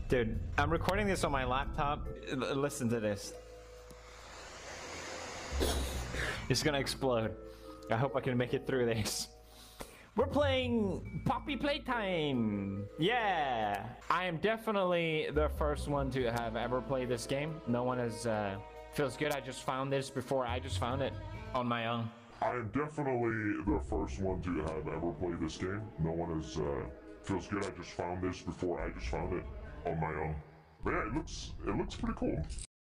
Dude, I'm recording this on my laptop. Listen to this. It's gonna explode. I hope I can make it through this. We're playing Poppy Playtime! Yeah! I am definitely the first one to have ever played this game. No one has, feels good. I just found this before I just found it on my own. I am definitely the first one to have ever played this game. No one has, feels good. I just found this before I just found it on my own. But yeah, it looks pretty cool.